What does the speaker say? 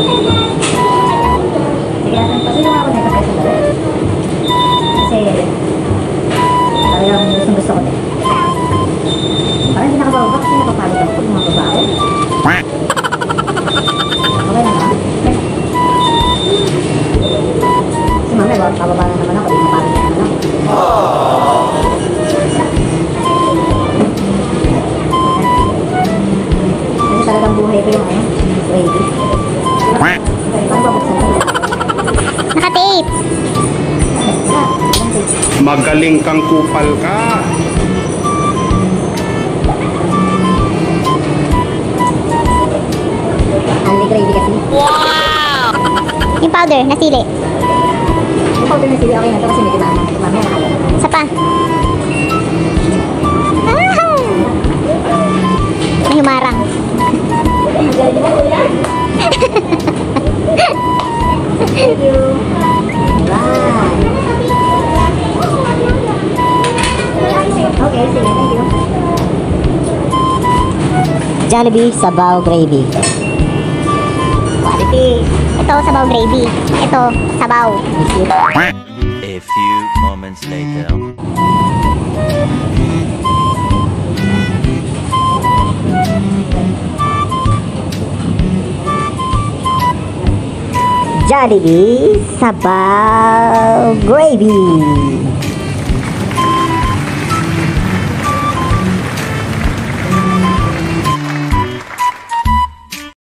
Sige, pasuyo nga ako na ito kasi dali. Kasi, talagang gusto ko din. Parang hindi nakababa kasi napapagod ako pag mga babae. Okay na naman. Kasi mamaya, pababa na naman ako, di mapagod na naman ako. Kasi talagang buhay ko yung ano, wavy. Parang babuksan ko. Naka-tape. Magaling kang kupal ka. Only gravy kasi. Yung powder, nasili. Yung powder na sili, okay na ito kasi medyo maanang. Mamaya nakaya. Isa pa. Ah! May humarang. Thank you. Bye. Okay, sige, thank you. Jollibee Sabaw Gravy. Quality. Ito, sabaw gravy. Ito, sabaw. A few moments later. Jollibee Sabaw Gravy.